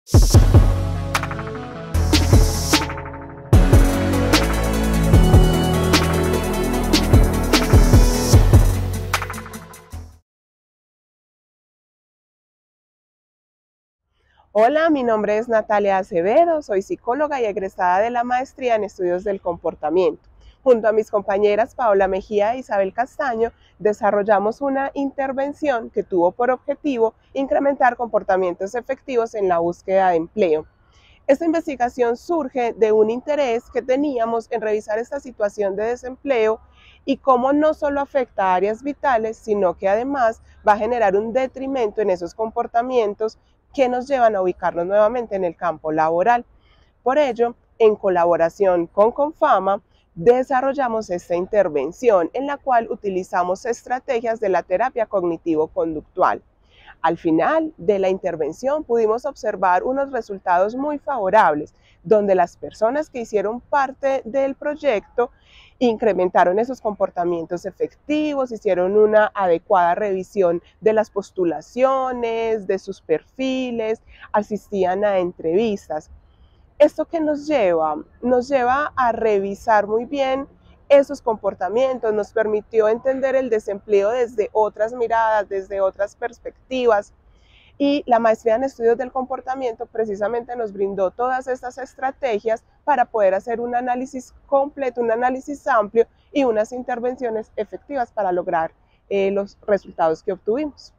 Hola, mi nombre es Natalia Acevedo, soy psicóloga y egresada de la maestría en estudios del comportamiento. Junto a mis compañeras Paola Mejía e Isabel Castaño, desarrollamos una intervención que tuvo por objetivo incrementar comportamientos efectivos en la búsqueda de empleo. Esta investigación surge de un interés que teníamos en revisar esta situación de desempleo y cómo no solo afecta a áreas vitales, sino que además va a generar un detrimento en esos comportamientos que nos llevan a ubicarnos nuevamente en el campo laboral. Por ello, en colaboración con Confama, desarrollamos esta intervención en la cual utilizamos estrategias de la terapia cognitivo-conductual. Al final de la intervención pudimos observar unos resultados muy favorables, donde las personas que hicieron parte del proyecto incrementaron esos comportamientos efectivos, hicieron una adecuada revisión de las postulaciones, de sus perfiles, asistían a entrevistas. ¿Esto qué nos lleva? Nos lleva a revisar muy bien esos comportamientos, nos permitió entender el desempleo desde otras miradas, desde otras perspectivas, y la maestría en estudios del comportamiento precisamente nos brindó todas estas estrategias para poder hacer un análisis completo, un análisis amplio y unas intervenciones efectivas para lograr los resultados que obtuvimos.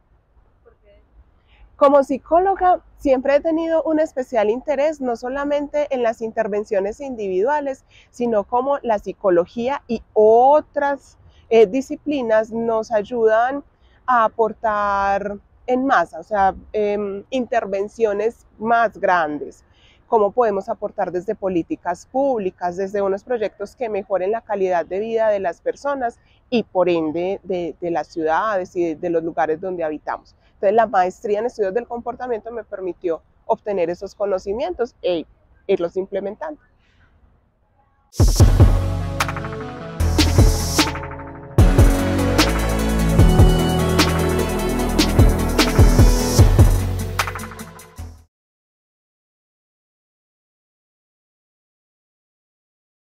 Como psicóloga, siempre he tenido un especial interés no solamente en las intervenciones individuales, sino como la psicología y otras disciplinas nos ayudan a aportar en masa, o sea, intervenciones más grandes. Cómo podemos aportar desde políticas públicas, desde unos proyectos que mejoren la calidad de vida de las personas y por ende de las ciudades y de los lugares donde habitamos. Entonces, la maestría en estudios del comportamiento me permitió obtener esos conocimientos e irlos implementando.